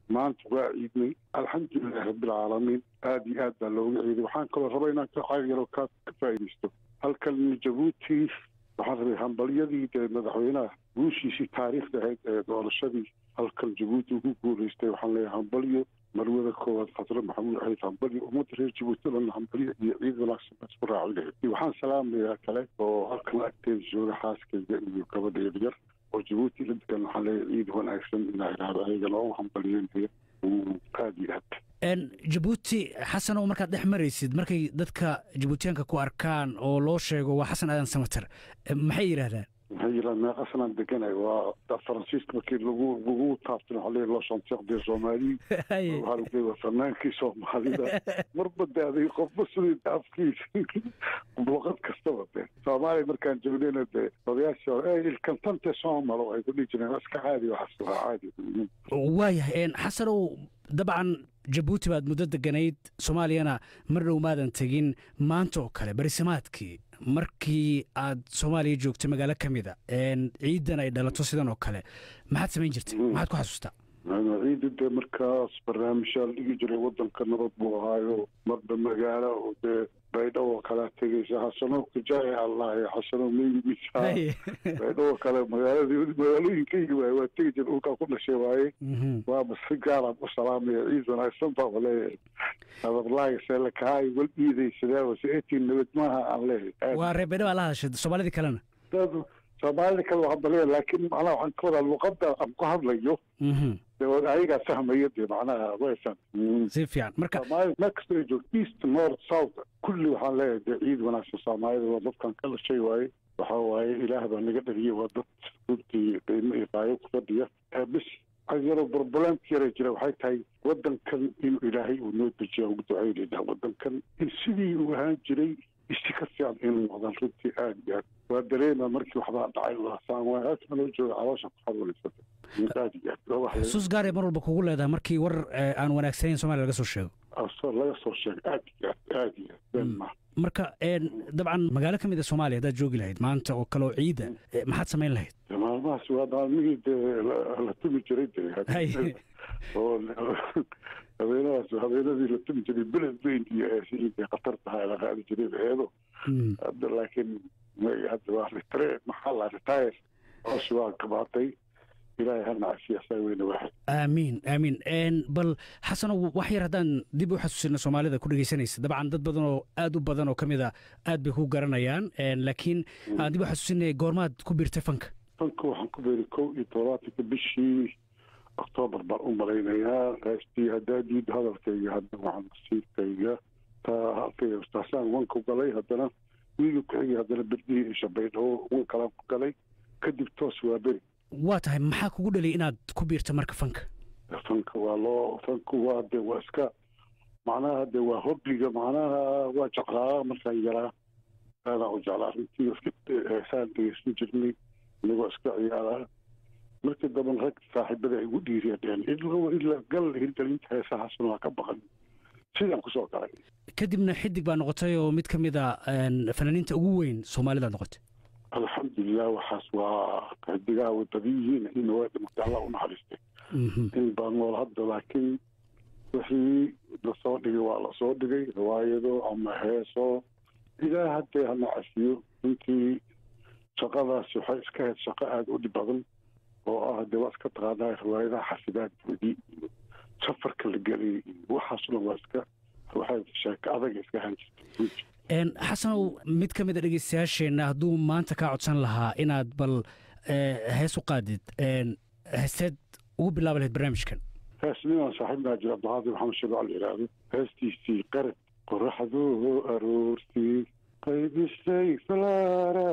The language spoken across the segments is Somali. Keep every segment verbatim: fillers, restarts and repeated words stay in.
ما أنت واعدني الحمد لله رب العالمين هذه هذا لو عيد وحان كل ربنا كحاجة لو كانت كفايته هل كان جبوتي وحضر همبليدي مدحوينه وشي شي تاريخ ده دولشدي هل كان جبوتي وقول يستوي حنا همبليو مروده كواد خطر محمود علي همبليو ومدري جبوتي لنا همبليو عيد ولا سبر عليه وحان سلام يا كله وهل كان اكتيف جور حاسك iyo gabadha yar oo Djibouti la degan xalay ciid wanaagsan inay raadayeen loo hambaliyeen uu qaadiyaad en Djibouti Xasan oo marka dhex maraysid markay dadka Djiboutianka ku arkaan oo loo sheego waa Xasan Aadan Samatar maxay yiraahdaan هي ما أصلاً دكنا وفرنسيسك بكير لغو لغو طافتنا عليه لو شنطيق دي الصومالي وهذا كده فنان كي صومالي ده مربط ده هذا يخف بسني تفكير بوقت كستوت صومالي مركان جبلين ده طبيعة شو إيه الكنتنت صومال ويقول لي جنا بس كعادي وحصلها عادي وايه إن حصلوا طبعاً جيبوتي بعد مدة دقنايد سوماليا أنا مرة وماذا تجين ما أنتو كله برسماتكي markii aad Soomaaliya joogtay magaalo kamida een ciidan ay dhalato sidan oo kale maxaad sameyn jirtay maxaad ku xasuustaa ciidada markaas barnaamijyaal dhigi jiray wadanka nabad buu ahaayo marba magaalo oo baydhabo kala tagaysa xasano ku jaay allah ya xasano meeyisa baydhabo kala magaaladii magaalooyinkii waa tagi jiray oo ka ku dhashay waaye waa masgaala u salaamay ciidan ay sanba wala wallahi salakaay wal iidaysaa waseetii nabad maaha allah waa reebada la hadashay Soomaalida kalena Soomaalida kale waxa balay laakiin ana waxaan ka wada luqadda aan ku hadlayo ayaga fahmayay macnaha waysan si fiican marka next joog east north south kulli waxa leeyahay ciid wanaagsan Soomaalida waa dadkan kala shay waaye waxa waaye ilaah baa naga dhaliyay waa dad runtii qiimo iyo qaayo ku fadhiya bis ayaro problem kira jira waxay tahay wadankan inuu ilaahay uu noo dejiyo ugu duceeyay wadankan sidii uu ahaan jiray istikasiyan inuu wadan runtii aad iyo waa dareema markii waxba dhacay waa saan waa asma jooga caloosha ku xaruulaysa xusuus gaar ah mar walba kugu leedahay markii war aan wanaagsaneyn Soomaaliya laga soo sheego asoo laga soo sheego aad iyo aad iyo marka een dabcan magaalo kamid ah Soomaaliya dad joogi lahayd maanta oo kale oo ciida maxaad sameyn lahayd maalmahaas waa daalmigii la tumi jiray oo habeenaas habeenadii la tumi jiray bilad weyn iyo sidii qatar tahay la qaadi jiray eedo hadda laakiin hadda waa retire maxaa la retire oo soo kabatay إلهي هرنا عشية سوينا واحد آمين آمين إن بل حسن وحير هدان ديبو حسوسنا سومالي ذا كل جيسانيس طبعا ضد بدنو آدو بدنو كميدا آد بيكو قرنيان لكن ديبو حسوسنا قورماد كبير تفنك فنك وحن كبير كو إطاراتي كبشي أكتوبر بارون مرينيا غاستي هدادي هذا الكي هذا وعن السير كي تا في استحسان وانكو قلي هدنا ويجو كي هدنا بدي شبيته وانكلام قلي كدب توس وابري waa tahay maxaa kugu dhalay inaad ku biirto marka fanka fanka waa loo fanku waa de waa iska macnaha de waa hobbiga macnaha waa jeclaa markaan yaraa aada u jeclaa runtii saan dhegeysan jirnay inagoo iska ciyaaraa markii damban rag saaxiibada ay igu dhiiriyeen ilaa ilaa gal hirgelinta heesahaasna waa ka baqan sidaan kusoo galay kadibna xidig baa noqotay oo mid ka mid a fanaaniinta ugu weyn Soomaalida noqotay الحمد لله وحاس وقدقاء والطبيعيين إنه وقت مستعلا ونحرسته إن بانول هذا لكن وحي لصوتي وعلى صوتي روايده أما هيسو إذا حتى هنا عسيو انتي شقادة سيحيس كهت شقاء ودي بغل وآه دواس كتغادا روايده حسدات ودي سفر كل قلي وحاصل واسكا وحايد الشاك أضاق إسكا هنجي een xasanow mid ka mid ah dhageystayaasheena hadduu maanta ka codsan lahaa inaad bal hees u qaadid een heesad ugu bilaabi lahayd barnaamijkan heesnima saaxiibna jira Abdulqaadir Maxamed Shabeec al-Iraadi heestiisii qarad qorraxdu aroortii qaybisay falaara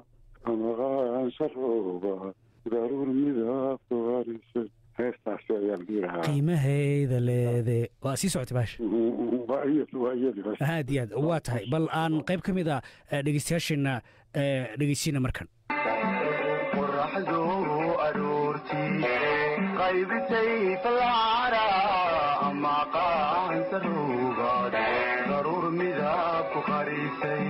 ama sarooba daruur midab qarisay heestaas ayaan diraa qiimaheeda leede waa sii socotay baash هاد ياد واتهاي بل آن قيب كميدا دقيستياشينا دقيستينا مركن قرح زورو أرورتي قيب سيف العرا ما قاعن سروغاد ضرور مذاب خريسي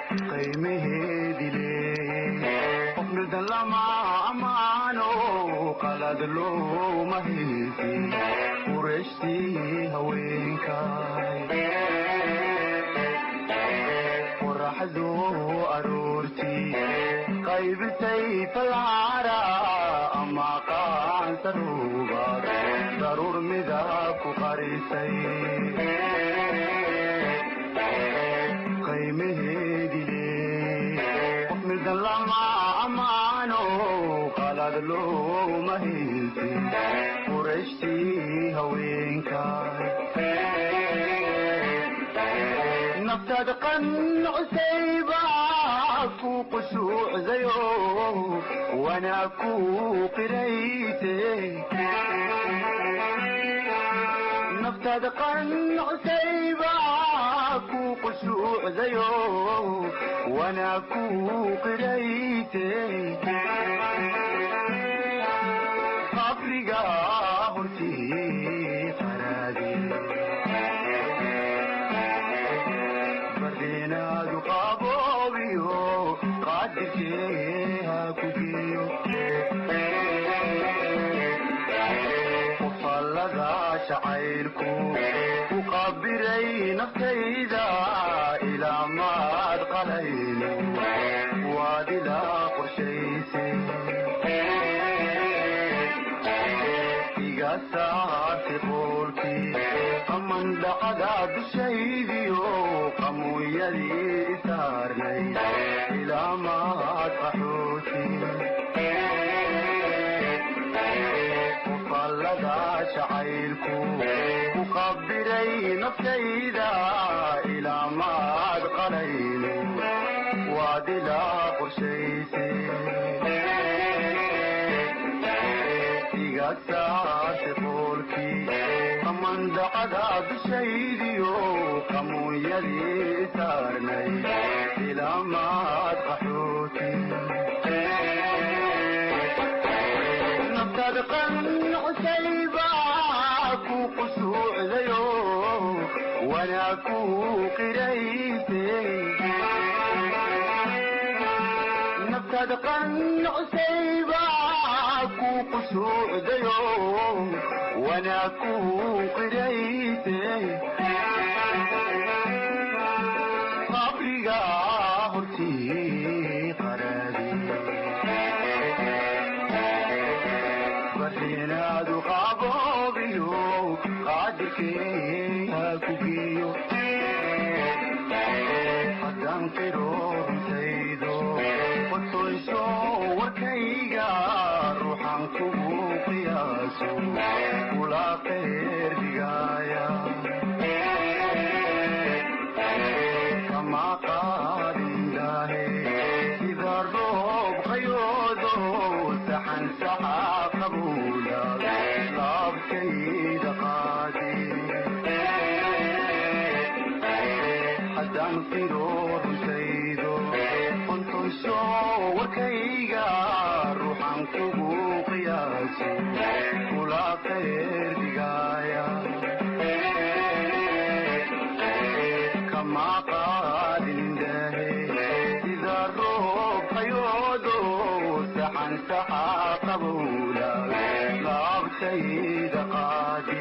قيمه دلي قفل دلما أمانو qalad looma haysin qurashtii haweenkay qoraxdu aroortii qaybisay falcara ama qaansaruubaad daruur midab ku qarisay qiimaheedile qof midan lama amaano qalad looma haysin qurashtii haweenkay naftaad qancusayba ku qushuucdayo wana ku qirayte naftaad qancusayba ku qushuucdayo wana ku qirayte qabriga hortii qaraadi bardeenaadu qaboobiyo qaadirkeeha ku geeyo qofallada shacayrku ku qabiray naftayda ilaa maad qalayno waad ilaa qorshayse iga saarti qoolkii qaman dhacda dushaydiyo qamuuyadii saarnay ilaa maad qaxooti qofallada shacayrku ku qabiray naftayda ilaa maad qalayno waad ilaa qorshayse iga saarti qoolkii qaman dhacda dushaydiyo qamuuyadii saarnay ilaa maad qaxooti naftaad qancusayba ku qushuucdayo wana ku qirayte naftaad qancusayba ku qushuucdayo wana ku qirayte qabriga hortii qaraadi bardeenaadu qaboobiyo qaadirkeeha ku geeyo haddaan qiro runtaydo qotoyso warkayga ruuxan kugu qiyaaso kula qeer dhigaaya kama qaadindaahe sida roob qayoodo saxan saxa qabuula laabtayda qaadi haddaan qiro runtaydo qontosho warkayga ruuxan kugu qiyaaso kula qeer dhigaaya kama qaadindaahe sida roob qayoodo saxan saxa qabuula laabtayda qaadi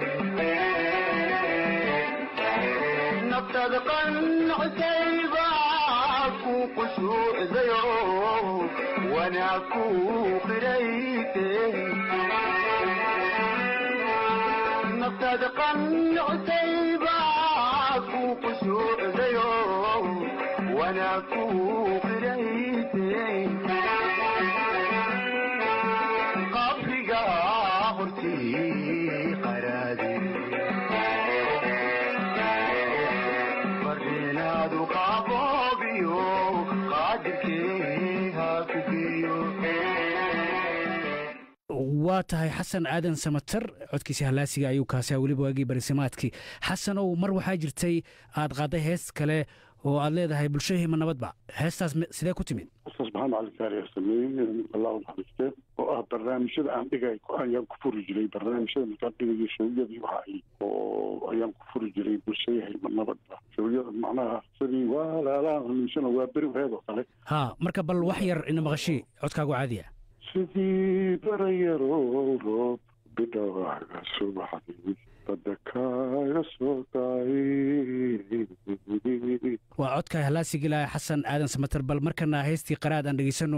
naftaad qancusayba ku qushuucdayo wana ku qirayte naftaad qancusayba ku qushuucdayo wana ku qirayte qabriga hortii qaraadi bardeenaadu qaboobiyo qaadirkeeha ku geeyo waa tahay xasan aadan samatar codkiisa halaasiga ayuu kaasaa weliba waagii barisimaadkii xasanow mar waxaa jirtay aad qaaday hees kale oo aad leedahay bulshahima nabadba heestaas sidee ku timid ustaas maxamed cali saari sameeyey allahu naxariiste oo ah barnaamijyada aan dhigay ayaan ku furi jiray barnaamijyada markaan dhigayay shawiyadii waxa ay oo ayaan ku furi jiray bulshahima nabadba shawiyada macnaha sidii waa laalaan hamiishana waa beri heed oo kale ha marka bal wax yar ina maqashii codkaagu caadiya sidii barayaroo roob bidhawaaga subaxdii badda kaaga soo daayay. waa codka halaasiga ilaahay xasan aadan samatar. bal markana heystii qaraad aan dhegaysano.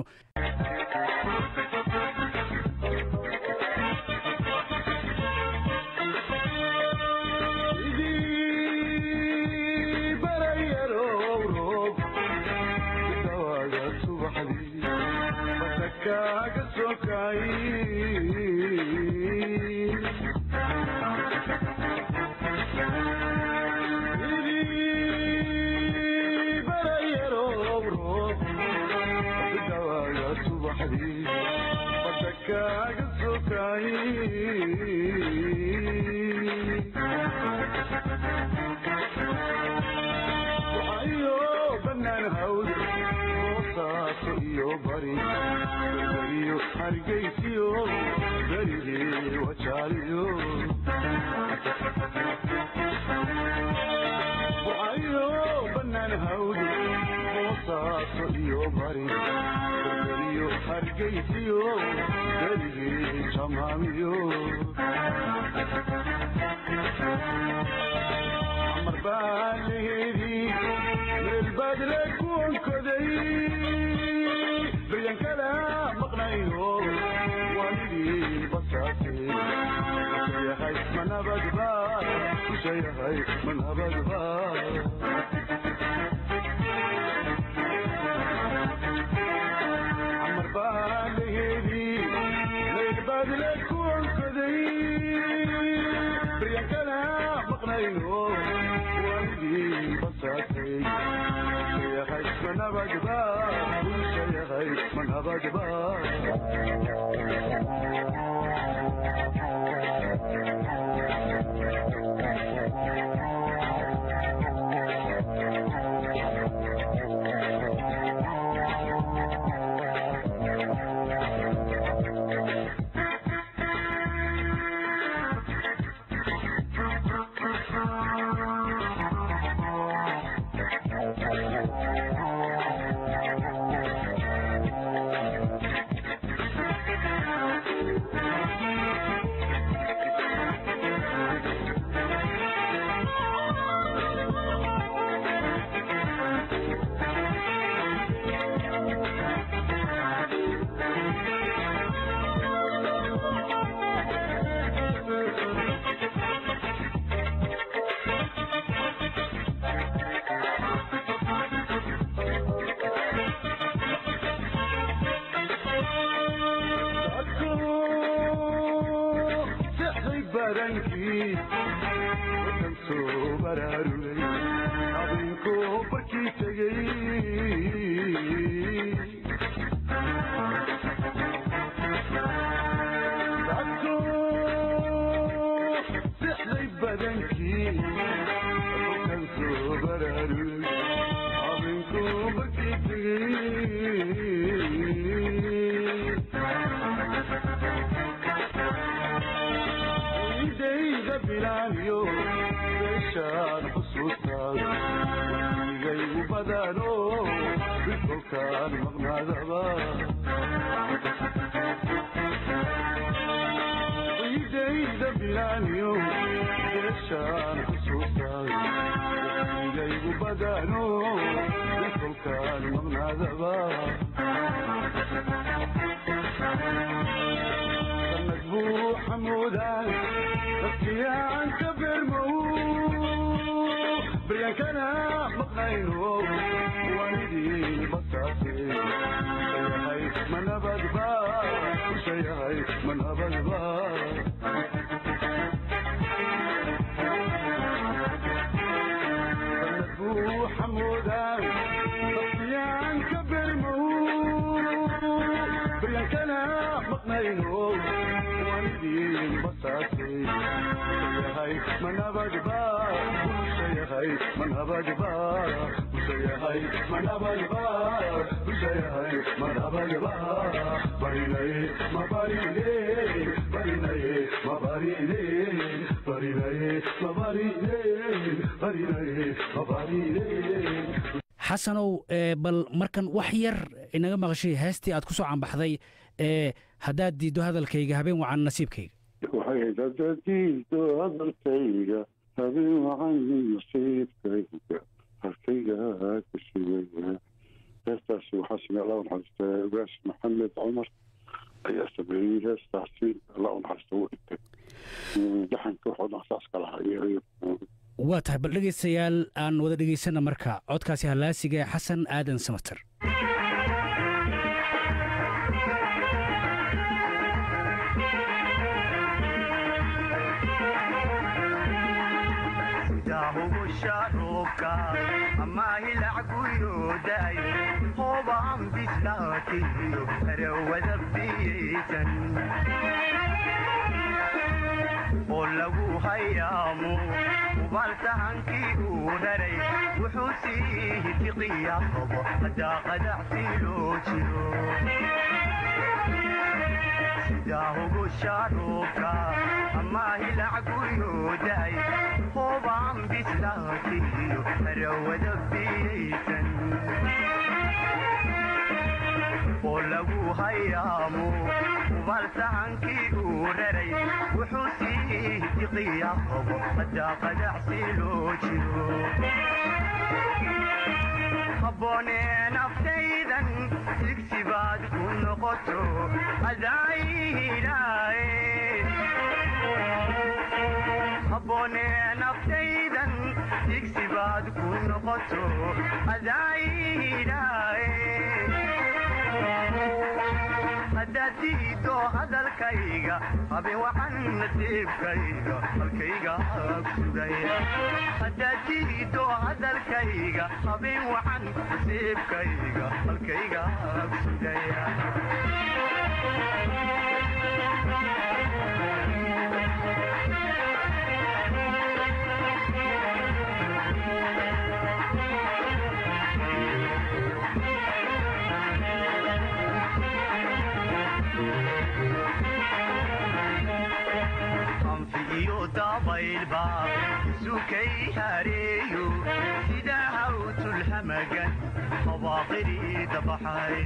xasanow bal markan wax yar inaga maqashay heestii aad ku soo cambaxday ee haddaad diiddo hadalkayga habeen wacan nasiibkayga waxay ahayd haddaad diiddo hadalkayga habeen wacan nasiibkayga halkayga ku sugaya heestaasi waxaa samey alla u naxariista ugaas maxamed cumar ayaa sameeyey heestaasi alla u naxariista uu dhintay daxanka wuxuu naqsaas ka lahaa waa tahay bal dhegaystayaal aan wada dhegaysana marka codkaasi hallaasiga ee xasan aadan samater sharuka ama hilacgu yooday hobaan bislaatiyo harawada biyeysan oo lagu hayaamo ubaltahankii uu raray wuxuu sii tiqiya qabo haddaa qadacsi loo jiro sidaa ugu sharuka ama hilacgu yooday hobaan bislaatiyo harawada biyeysan oo lagu hayaamo ubaltahankii uu raray wuxuu sii tiqiya qabo haddaa qadacsi loo jiro habboonee naftaydan sigsibaad ku noqoto adaayidhaaye habboonee naftaydan sigsibaad ku noqoto adaayidhaaye haddaad diiddo hadalkayga habeen waxan nasiibkayga halkayga sugaya haddaad diiddo hadalkayga habeen waxan nasiibkayga halkayga sugaya dabaylba sukay hareeyo sida hawtul hamagan hawaaqiri dabaxay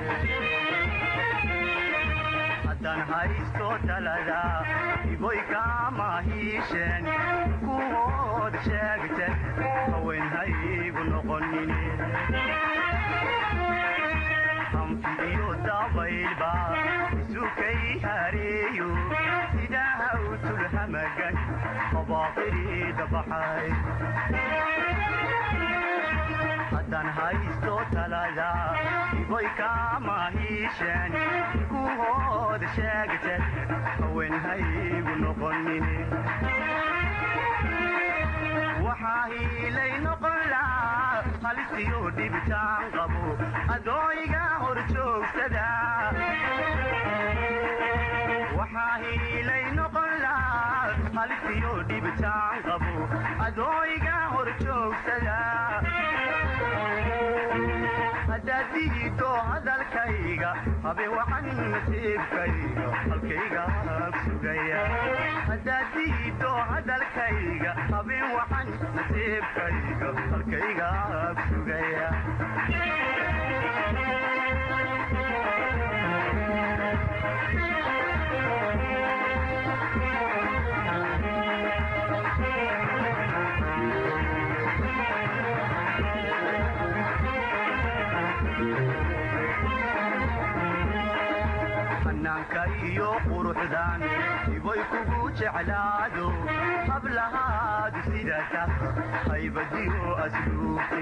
haddaan haysto talada iboy kama hiisheen kuwood sheegtay haween haygu noqonine hanfiyo dabaylba sukay hareeyo sida hawtul hamagan hawaaqiri dabaxay haddaan haysto talada iboy kama hiisheen kuwood sheegtay haween haygu noqonine waxaa hiilay noqon lahaa halistiyo dhibitaan qabo adooyga hor joogsada waxaa hiilay noqon lahaa halistiyo dhibitaan qabo adooyga hor joogsada haddaad diiddo hadalkayga habeen waxan nasiibkayga halkayga sugaya haddaad diiddo hadalkayga habeen waxan nasiibkayga halkayga sugaya hanaanka iyo quruxdan iboy kugu jeclaado hablahaadu sidata haybadiyo asluubte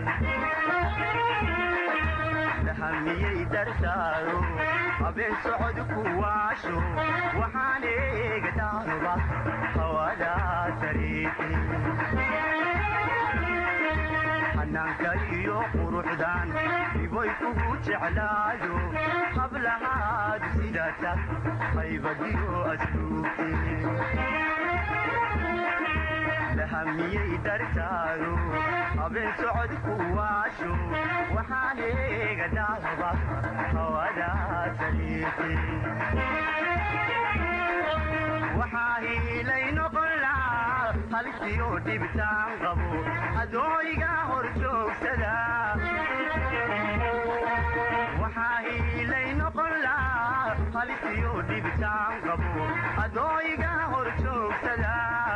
lahamiyey dartaaro habeen socod ku waasho waxaan eegataanoba hawada sariite hanaanka iyo quruxdan iboy kugu jeclaado hablahaadu sidata haybadiyo asluubte lahamiyey dartaaro habeen socod ku waasho waxaan eegataanoba hawada sariite waxaa hiilay noqon lahaa halistiyo dhibitaan qabo adooyga hor joogsada waxaa hiilay noqon lahaa halisiyo dhibitaan qabo adooyiga hor joogsada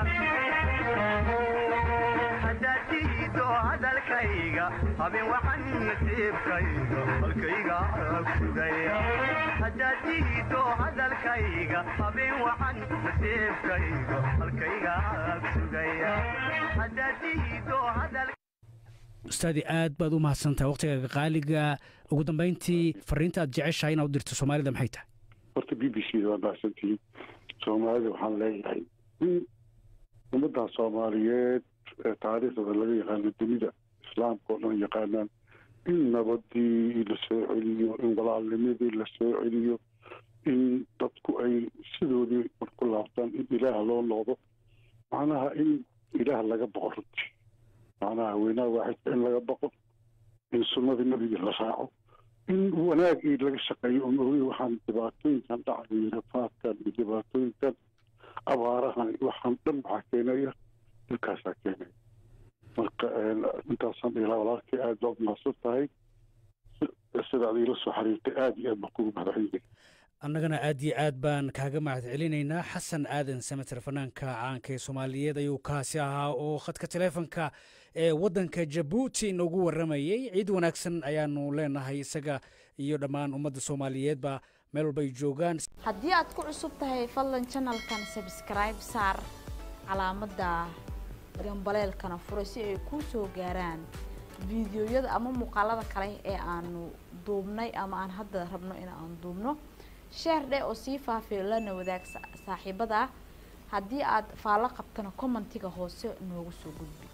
haddaad diido hadalkayga habeen waxaan nasiibkayga halkayga sugaya haddaad diido hadalkayga habeen waxaan nasiibkayga halkayga sugaya haddaad diido hadal ustaadi aad baad u mahadsantahay waqtigaaga qaaliga ugu dambeyntii fariinta aad jeceshahay inaad u dirto soomaalida maxay tahay horta b b c da waa mahadsantihiin soomaalida waxaan leeyahay in ummadda soomaaliyeed ee taariikhda laga yaqaano dunida islaamka oo dhan yaqaanaan in nabadii la soo celiyo in walaalnimadii la soo celiyo in dadku ay sidoodii marku laabtaan in ilaah loo noqdo macnaha in ilaah laga boqo runtii macnaha weynaa waaxidka in laga boqo in sunnadii nabiga la raaco in wanaagii laga shaqeeyo umahooyi waxaan dhibaatooyinkan dhacay rafaadkan iyo dhibaatooyinkan abaarahan waxaan dhan waxaa keenaya dilkaasaa keenaya marka intaasaan ilaa walaalkii aad baad mahadsan tahay sida ad iila soo xiriirtay aad iyo aad baan kugu mahadceliyay annagana aad iyo aad baan kaaga mahad celinaynaa xasan aadan samater fanaanka caanka ee soomaaliyeed ayuu kaasi ahaa oo khadka taleefonka ee waddanka jabuuti inoogu warramayey ciid wanaagsan ayaanu leenahay isaga iyo dhammaan ummadda soomaaliyeedba meel walba ay joogaan haddii aad ku cusub tahay fadlan channelkan subscribe saar calaamadda gambaleelkana furo si ay kuu soo gaaraan fiidiyoyada ama muuqaalada kale ee aanu duubnay ama aan hadda rabno in aan duubno sheer dhe oo sii faafiyo lana wadaag saaxiibada haddii aad faalo qabtana commentiga hoose noogu soo gudbi